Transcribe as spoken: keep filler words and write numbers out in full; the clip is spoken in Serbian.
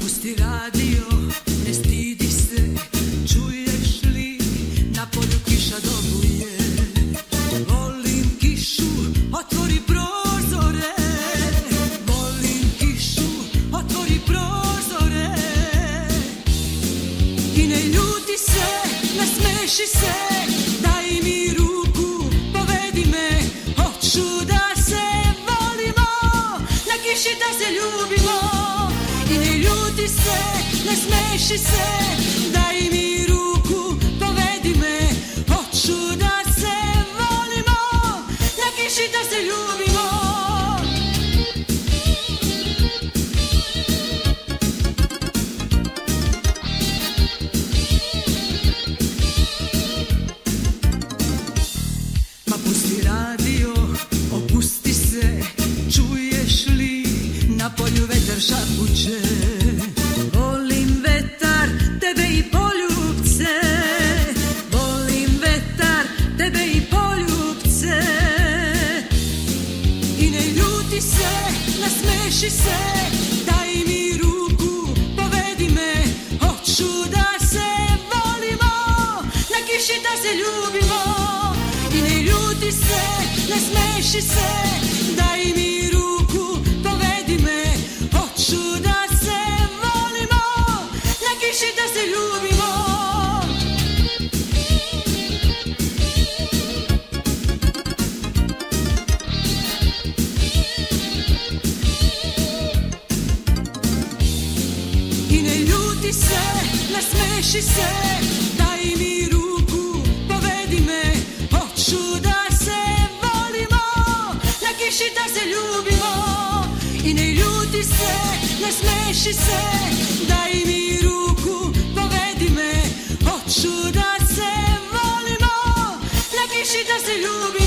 pusti radio, ne stidi se, čuješ li, na polju kiša dobuje. Volim kišu, otvori prozore, volim kišu, otvori prozore. I ne ljuti se, nasmeši se, daj mi ruku, povedi me, hoću da se volimo, na kiši da se ljubimo. I ne ljuti se, ne smeši se, daj mi ruku, povedi me, hoću da se volimo, na kiši da se ljubimo. Ma pusti radio, opusti se, čuješ li, na polju vetar šapuće. Volim vetar, tebe i poljubce, volim vetar, tebe i poljubce. I ne ljuti se, nasmeši se, daj mi ruku, povedi me, hoću da se volimo, na kiši da se ljubimo. I ne ljuti se, nasmeši se, daj mi ruku, povedi me, hoću da se volimo, na kiši da se ljubimo. I ne ljuti se, nasmeši se, daj mi ruku, povedi me, hoću da se volimo, na kiši da se ljubimo. I ne ljuti se, nasmeši se, daj mi ruku, povedi me, hoću da se volimo, na kiši da se ljubimo.